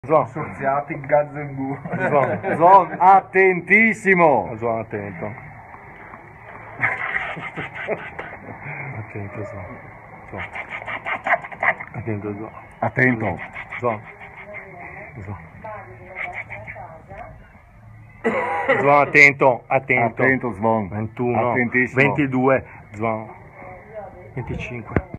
Zon. Sorziati Gazzangu. Zon, attentissimo. Zon, attento. Attento, Zon. Zon. Attento, Zon. Attento. Zon. Zon. Zon, attento, attento. Attento, Svon. 21, Attentissimo. 22, Zon. 25.